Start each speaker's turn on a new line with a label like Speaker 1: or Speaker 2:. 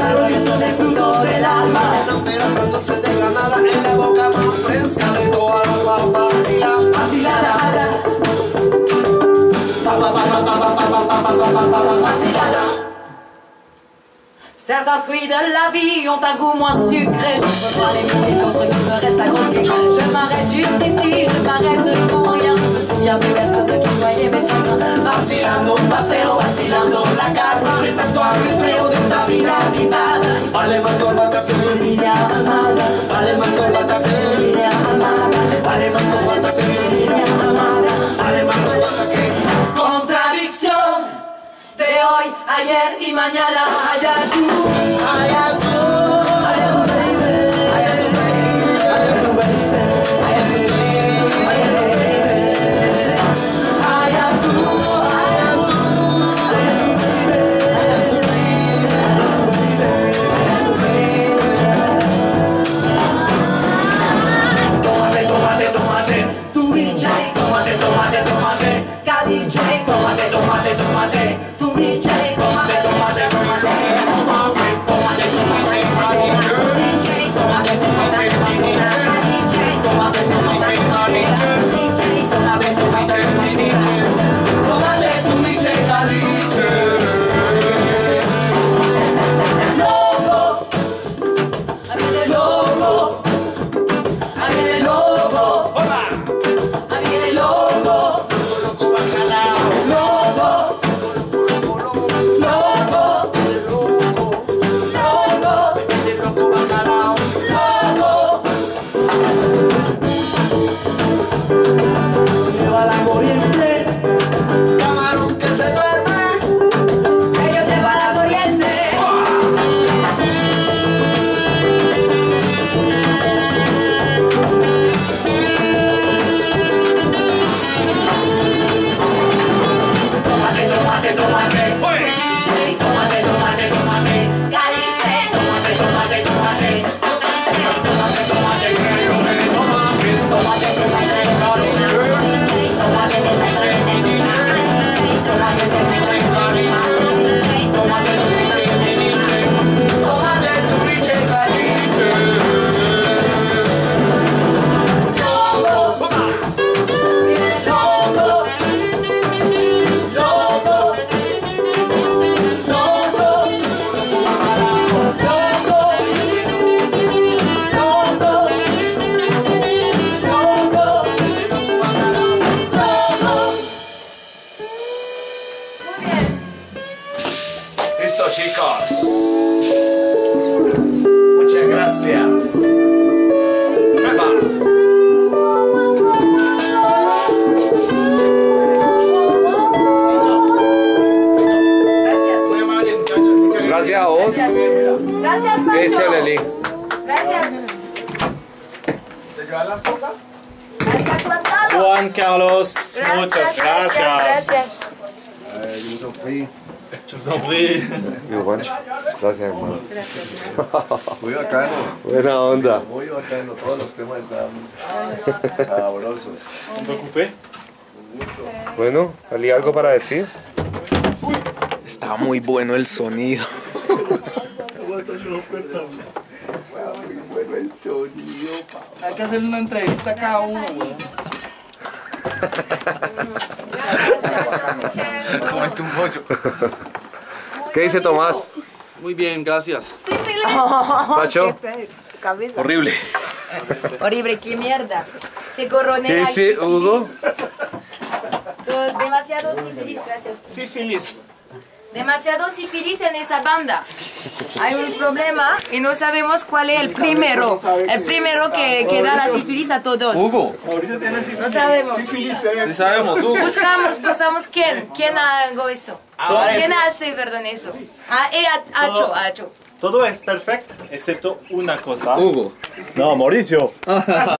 Speaker 1: claro y eso de fruto del alma.
Speaker 2: Pero cuando se te nada en la boca más fresca de toda la guapa
Speaker 1: Vacilada. Certains fruits de la vie ont un goût moins sucré. Je peux voir les milliers d'autres qui me restent à croquer. Je m'arrête juste ici, je m'arrête pour rien. Je me souviens plus de ceux qui voyaient mes chagrins.
Speaker 2: Vacilando un paseo, vacilando la calma, respecto al recreo de esta vida agitada. Vale más corbata que
Speaker 1: Vida amada,
Speaker 2: vale más corbata que
Speaker 1: vida amada,
Speaker 2: vale más corbata que
Speaker 1: vida amada.
Speaker 2: vale más corbata que contradicción
Speaker 1: De hoy, ayer y mañana, allá tú,
Speaker 2: allá tú,
Speaker 1: allá tú, baby, allá tú, baby, allá tú, baby, allá tú,
Speaker 2: allá tú, tómate, tómate, tómate, tu biche, tómate, tómate, tómate, caliche, tómate, tómate, tómate, tu biche, tómate, tómate, tómate, tómate, tómate, tómate, caliche, tómate, tómate, tómate, caliche, tómate, tómate, tómate, caliche, tómate, tómate, tómate, tómate tu biche, caliche.
Speaker 1: loco, a mí de loco, a mí de loco, a mí de loco,
Speaker 2: Loco bacalao,
Speaker 1: loco,
Speaker 2: loco,
Speaker 1: loco,
Speaker 2: loco,
Speaker 1: loco,
Speaker 2: ese loco bacalao.
Speaker 1: loco.
Speaker 2: Se va la corriente, camarón que se duerme.
Speaker 1: Se yo te va la corriente.
Speaker 2: Tómate, tómate, tómate,
Speaker 1: Caliche,
Speaker 2: tómate, tómate, tómate,
Speaker 1: caliche,
Speaker 2: tómate, tómate, tómate, tómate, tómate, tómate, tómate, tu biche caliche.
Speaker 1: loco, mire loco, loco, loco, Muy bien.
Speaker 2: Listo, chicos. Muchas gracias. Va.
Speaker 1: Gracias.
Speaker 3: Gracias a vos.
Speaker 1: Gracias, Pancho.
Speaker 3: Ese Leli.
Speaker 1: Gracias. Gracias, Juan Carlos.
Speaker 4: Juan Carlos, muchas
Speaker 1: Gracias.
Speaker 4: Je vous en prie.
Speaker 3: Igual. Gracias, hermano.
Speaker 5: Muy bacano,
Speaker 3: Buena onda.
Speaker 5: muy bacano, todos los temas están sabrosos.
Speaker 4: On peut couper?
Speaker 3: Bueno, ¿Ali algo para decir?
Speaker 6: Está muy bueno el sonido.
Speaker 5: Muy bueno el sonido, pa.
Speaker 6: Hay que hacerle una entrevista a cada uno, güey. Comete un pollo.
Speaker 3: ¿Qué dice Tomás?
Speaker 6: Muy bien, gracias.
Speaker 3: Pacho.
Speaker 6: Horrible.
Speaker 1: Horrible, qué mierda. Qué coronel.
Speaker 3: ¿Qué dice Hugo?
Speaker 1: Demasiado sífilis, gracias.
Speaker 4: Sífilis.
Speaker 1: Demasiado sífilis en esa banda. Hay un problema y no sabemos cuál es el primero. El primero que da la sífilis a todos.
Speaker 6: Hugo.
Speaker 1: No sabemos.
Speaker 6: Sí sabemos, Hugo.
Speaker 1: Buscamos quién hago eso. ¿Quién hace, perdón, eso? Hacho.
Speaker 4: Todo es perfecto, excepto una cosa.
Speaker 6: Hugo.
Speaker 4: No, Mauricio.